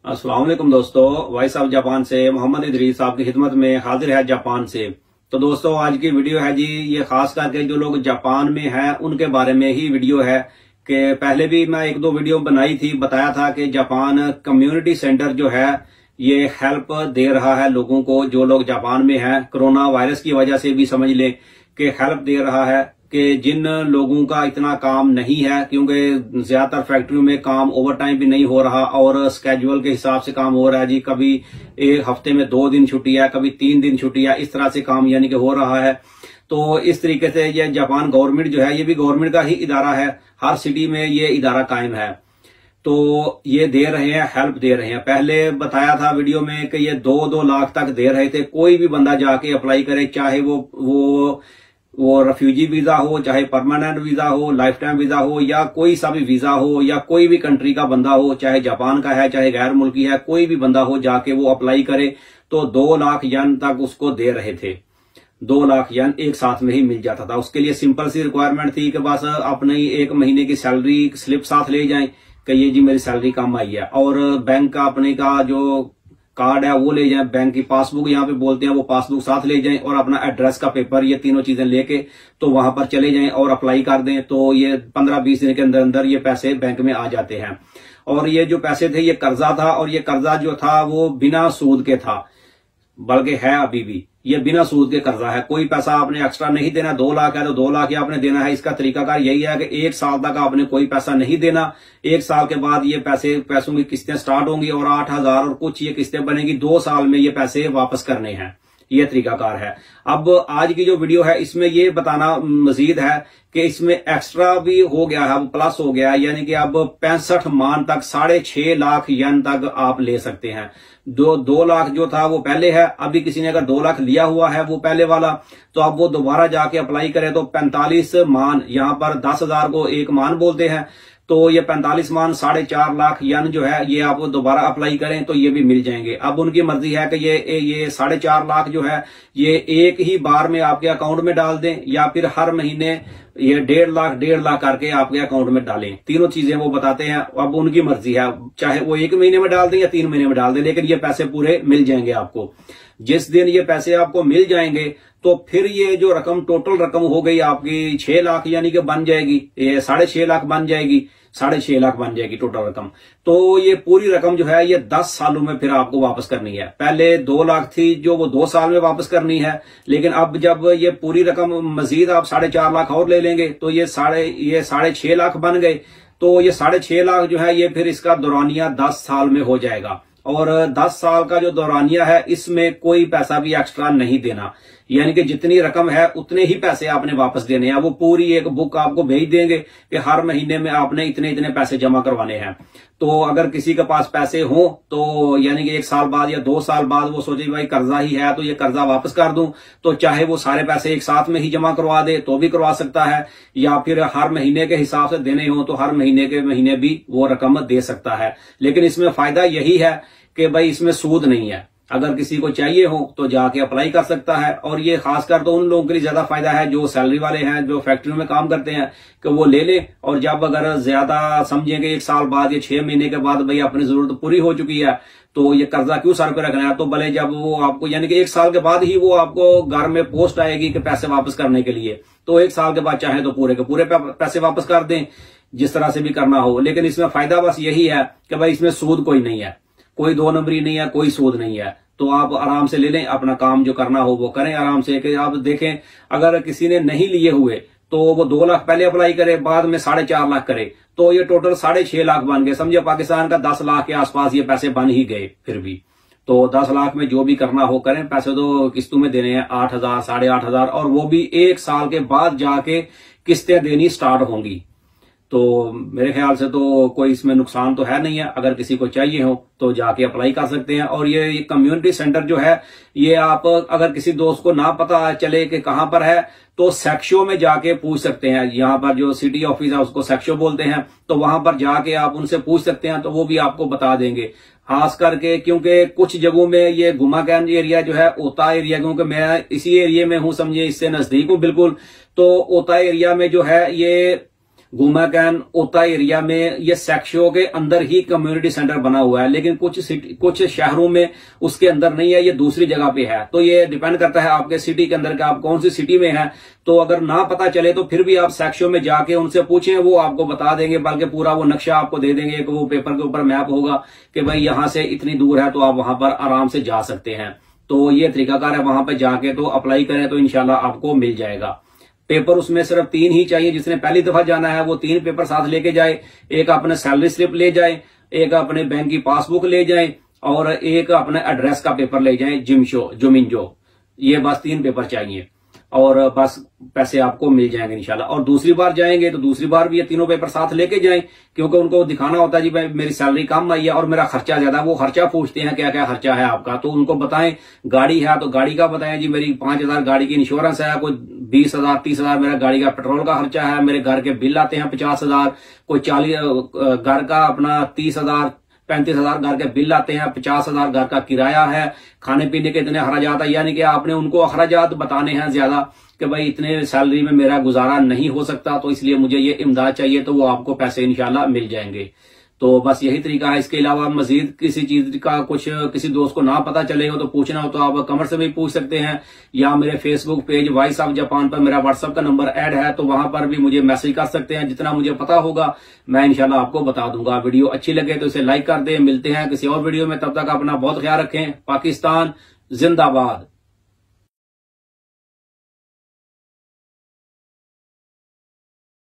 अस्सलाम वालेकुम दोस्तों, वॉइस ऑफ जापान से मोहम्मद इदरीस आपकी खिदमत में हाजिर है जापान से। तो दोस्तों आज की वीडियो है जी, ये खास करके जो लोग जापान में हैं उनके बारे में ही वीडियो है। कि पहले भी मैं एक दो वीडियो बनाई थी, बताया था कि जापान कम्युनिटी सेंटर जो है ये हेल्प दे रहा है लोगों को, जो लोग जापान में हैं। कोरोना वायरस की वजह से भी समझ लें कि हेल्प दे रहा है कि जिन लोगों का इतना काम नहीं है, क्योंकि ज्यादातर फैक्ट्रियों में काम ओवर टाइम भी नहीं हो रहा और स्केड्यूल के हिसाब से काम हो रहा है जी। कभी एक हफ्ते में 2 दिन छुट्टी है, कभी 3 दिन छुट्टी है, इस तरह से काम यानी कि हो रहा है। तो इस तरीके से ये जापान गवर्नमेंट जो है, ये भी गवर्नमेंट का ही इदारा है, हर सिटी में ये इदारा कायम है। तो ये दे रहे हैं, हेल्प दे रहे हैं। पहले बताया था वीडियो में कि ये 2-2 लाख तक दे रहे थे। कोई भी बंदा जाके अप्लाई करे, चाहे वो रेफ्यूजी वीजा हो, चाहे परमानेंट वीजा हो, लाइफ टाइम वीजा हो, या कोई सा भी वीजा हो, या कोई भी कंट्री का बंदा हो, चाहे जापान का है चाहे गैर मुल्की है, कोई भी बंदा हो जाके वो अप्लाई करे तो 2 लाख येन तक उसको दे रहे थे। 2 लाख येन एक साथ में ही मिल जाता था। उसके लिए सिंपल सी रिक्वायरमेंट थी कि बस अपने 1 महीने की सैलरी स्लिप साथ ले जाएं कि ये जी मेरी सैलरी कम आई है, और बैंक का अपने का जो कार्ड है वो ले जाएं, बैंक की पासबुक यहाँ पे बोलते हैं, वो पासबुक साथ ले जाएं, और अपना एड्रेस का पेपर, ये तीनों चीजें लेके तो वहां पर चले जाएं और अप्लाई कर दें। तो ये 15-20 दिन के अंदर अंदर ये पैसे बैंक में आ जाते हैं। और ये जो पैसे थे ये कर्जा था, और ये कर्जा जो था वो बिना सूद के था, बल्कि है अभी भी ये बिना सूद के कर्जा है। कोई पैसा आपने एक्स्ट्रा नहीं देना। 2 लाख है तो 2 लाख ही आपने देना है। इसका तरीकाकार यही है कि 1 साल तक आपने कोई पैसा नहीं देना। 1 साल के बाद ये पैसों की किस्तें स्टार्ट होंगी और 8,000 और कुछ ये किस्तें बनेगी। 2 साल में ये पैसे वापस करने हैं। ये तरीकाकार है। अब आज की जो वीडियो है इसमें ये बताना मजीद है कि इसमें एक्स्ट्रा भी हो गया है, अब प्लस हो गया है, यानी कि अब 65 मान तक 6.5 लाख येन तक आप ले सकते हैं। 2 लाख जो था वो पहले है। अभी किसी ने अगर 2 लाख लिया हुआ है वो पहले वाला, तो अब वो दोबारा जाके अप्लाई करे तो 45 मान, यहां पर 10,000 को 1 मान बोलते हैं, तो ये 45 मान 4.5 लाख येन जो है ये आप दोबारा अप्लाई करें तो ये भी मिल जाएंगे। अब उनकी मर्जी है कि ये 4.5 लाख जो है ये एक ही बार में आपके अकाउंट में डाल दें, या फिर हर महीने ये 1.5 लाख करके आपके अकाउंट में डालें। तीनों चीजें वो बताते हैं। अब उनकी मर्जी है, चाहे वो 1 महीने में डाल दें या 3 महीने में डाल दें, लेकिन ये पैसे पूरे मिल जाएंगे आपको। जिस दिन ये पैसे आपको मिल जाएंगे तो फिर ये जो रकम, टोटल रकम हो गई आपकी 6 लाख, यानी कि बन जाएगी, ये 6.5 लाख बन जाएगी, 6.5 लाख बन जाएगी टोटल रकम। तो ये पूरी रकम जो है ये 10 सालों में फिर आपको वापस करनी है। पहले 2 लाख थी जो वो 2 साल में वापस करनी है, लेकिन अब जब ये पूरी रकम मजीद आप 4.5 लाख और ले लेंगे तो ये 6.5 लाख बन गए। तो ये 6.5 लाख जो है ये फिर इसका दौरानिया 10 साल में हो जाएगा। और 10 साल का जो दौरानिया है इसमें कोई पैसा भी एक्स्ट्रा नहीं देना, यानी कि जितनी रकम है उतने ही पैसे आपने वापस देने हैं। वो पूरी एक बुक आपको भेज देंगे कि हर महीने में आपने इतने इतने पैसे जमा करवाने हैं। तो अगर किसी के पास पैसे हो तो यानी कि 1 साल बाद या 2 साल बाद वो सोचे भाई कर्जा ही है तो ये कर्जा वापस कर दूं, तो चाहे वो सारे पैसे एक साथ में ही जमा करवा दे तो भी करवा सकता है, या फिर हर महीने के हिसाब से देने हो तो हर महीने के महीने भी वो रकम दे सकता है। लेकिन इसमें फायदा यही है कि भाई इसमें सूद नहीं है। अगर किसी को चाहिए हो तो जाके अप्लाई कर सकता है। और ये खासकर तो उन लोगों के लिए ज्यादा फायदा है जो सैलरी वाले हैं, जो फैक्ट्रियों में काम करते हैं, कि वो ले ले, और जब अगर ज्यादा समझेंगे 1 साल बाद या 6 महीने के बाद भाई अपनी जरूरत पूरी हो चुकी है तो ये कर्जा क्यों सर पे रखना है, तो भले जब वो आपको यानी कि 1 साल के बाद ही वो आपको घर में पोस्ट आएगी कि पैसे वापस करने के लिए, तो 1 साल के बाद चाहे तो पूरे के पूरे पैसे वापस कर दें, जिस तरह से भी करना हो। लेकिन इसमें फायदा बस यही है कि भाई इसमें सूद कोई नहीं है, कोई 2 नंबरी नहीं है, कोई सूद नहीं है। तो आप आराम से ले लें, अपना काम जो करना हो वो करें आराम से। कि आप देखें अगर किसी ने नहीं लिए हुए तो वो 2 लाख पहले अप्लाई करे, बाद में 4.5 लाख करे, तो ये टोटल 6.5 लाख बन गए। समझे पाकिस्तान का 10 लाख के आसपास ये पैसे बन ही गए। फिर भी तो 10 लाख में जो भी करना हो करें। पैसे तो किस्तों में देने हैं 8,000, 8,500, और वो भी 1 साल के बाद जाके किस्तें देनी स्टार्ट होंगी। तो मेरे ख्याल से तो कोई इसमें नुकसान तो है नहीं है। अगर किसी को चाहिए हो तो जाके अप्लाई कर सकते हैं। और ये कम्युनिटी सेंटर जो है ये आप अगर किसी दोस्त को ना पता चले कि कहां पर है तो सेक्शो में जाके पूछ सकते हैं। यहाँ पर जो सिटी ऑफिस है उसको सेक्शो बोलते हैं, तो वहां पर जाके आप उनसे पूछ सकते हैं, तो वो भी आपको बता देंगे। खास करके क्योंकि कुछ जगहों में ये गुमागंज एरिया जो है, ओता एरिया, क्योंकि मैं इसी एरिया में हूं, समझिए इससे नजदीक हूं बिल्कुल। तो ओता एरिया में जो है ये गुमाकैन ओता एरिया में ये सेक्शो के अंदर ही कम्युनिटी सेंटर बना हुआ है, लेकिन कुछ शहरों में उसके अंदर नहीं है, ये दूसरी जगह पे है। तो ये डिपेंड करता है आपके सिटी के अंदर, कि आप कौन सी सिटी में है। तो अगर ना पता चले तो फिर भी आप सेक्शो में जाके उनसे पूछें, वो आपको बता देंगे, बल्कि पूरा वो नक्शा आपको दे देंगे कि वो पेपर के ऊपर मैप होगा कि भाई यहां से इतनी दूर है, तो आप वहां पर आराम से जा सकते हैं। तो ये तरीकाकार है, वहां पर जाके तो अप्लाई करें तो इंशाल्लाह आपको मिल जाएगा। पेपर उसमें सिर्फ 3 ही चाहिए। जिसने पहली दफा जाना है वो 3 पेपर साथ लेके जाए। एक अपने सैलरी स्लिप ले जाए, एक अपने बैंक की पासबुक ले जाए और एक अपने एड्रेस का पेपर ले जाए, जोमिंजो। ये बस 3 पेपर चाहिए और बस पैसे आपको मिल जाएंगे इंशाल्लाह। और दूसरी बार जाएंगे तो दूसरी बार भी ये तीनों पेपर साथ लेके जाएं, क्योंकि उनको दिखाना होता है जी भाई मेरी सैलरी कम आई है और मेरा खर्चा ज्यादा है। वो खर्चा पूछते हैं क्या क्या खर्चा है आपका, तो उनको बताएं। गाड़ी है तो गाड़ी का बताएं, जी मेरी 5,000 गाड़ी की इंश्योरेंस है, कोई 20,000 30,000 मेरा गाड़ी का पेट्रोल का खर्चा है, मेरे घर के बिल आते हैं 50,000, कोई 40 घर का अपना 30,000 35,000 घर के बिल आते हैं, 50,000 घर का किराया है, खाने पीने के इतने अखराजात है। यानी कि आपने उनको अखराजात बताने हैं ज्यादा कि भाई इतने सैलरी में मेरा गुजारा नहीं हो सकता, तो इसलिए मुझे ये इमदाद चाहिए, तो वो आपको पैसे इंशाल्लाह मिल जाएंगे। तो बस यही तरीका है। इसके अलावा मजीद किसी चीज का कुछ किसी दोस्त को ना पता चलेगा तो पूछना हो तो आप कमेंट से भी पूछ सकते हैं, या मेरे Facebook page voice of Japan पर मेरा व्हाट्सएप का नंबर ऐड है, तो वहां पर भी मुझे मैसेज कर सकते हैं। जितना मुझे पता होगा मैं इंशाल्लाह आपको बता दूंगा। वीडियो अच्छी लगे तो इसे लाइक कर दें। मिलते हैं किसी और वीडियो में, तब तक अपना बहुत ख्याल रखें। पाकिस्तान जिंदाबाद।